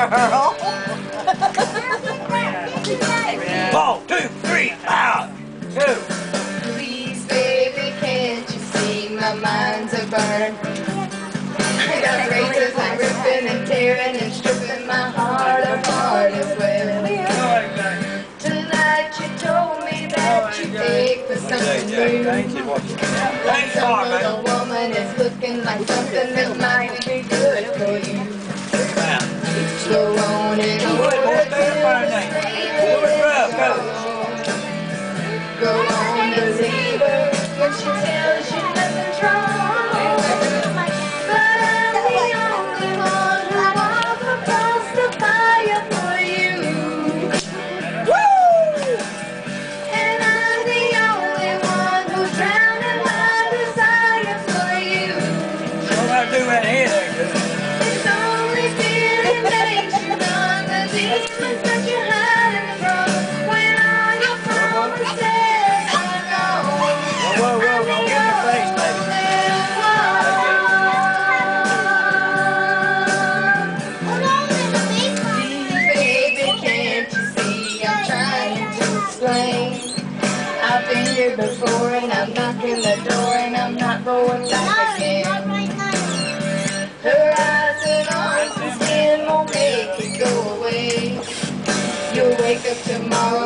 girl. 1, 2, 3, out. 2. Please, baby, can't you see my mind's a burn? I got razors, I'm ripping and tearing and stripping my heart apart as well. Tonight you told me that you take for something new. Like some little woman is looking like something that might be good for you. Slow on and over go on, believe her when she tells you nothing's wrong. But I'm the only one who walks across the fire for you. Woo! And I'm the only one who's drowning my desire for you. It's only fear that makes you run the demons that you're hiding from. When all your promises are gone, Whoa, don't get in the face, baby. Baby, can't you see I'm trying to explain? I've been here before and I'm knocking the door and I'm not going back again. Her eyes and arms and skin won't make it go away. You'll wake up tomorrow